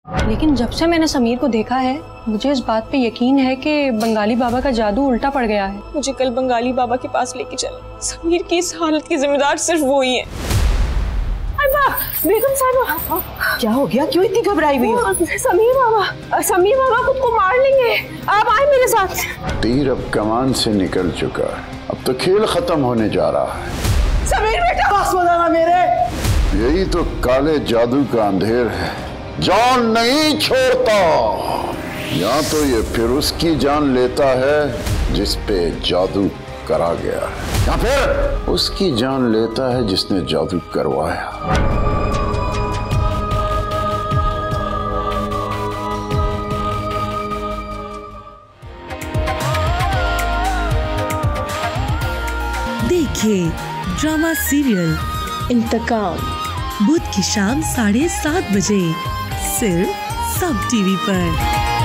लेकिन जब से मैंने समीर को देखा है मुझे इस बात पे यकीन है कि बंगाली बाबा का जादू उल्टा पड़ गया है। मुझे कल बंगाली बाबा के पास लेके चले। समीर की इस हालत की जिम्मेदार सिर्फ वो ही है। बेगम साहब, क्या हो गया? क्यों इतनी घबराई हुई हो? समीर बाबा खुद को मार लेंगे। आप आए मेरे साथ। तीर अब कमान से निकल चुका है, अब तो खेल खत्म होने जा रहा है। समीर बेटा, पास बताना मेरे। यही तो काले जादू का अंधेर है, जान नहीं छोड़ता। या तो ये फिर उसकी जान लेता है जिस पे जादू करा गया है, या फिर उसकी जान लेता है जिसने जादू करवाया। देखिए ड्रामा सीरियल इंतकाम बुध की शाम 7:30 बजे सिर्फ सब टीवी पर।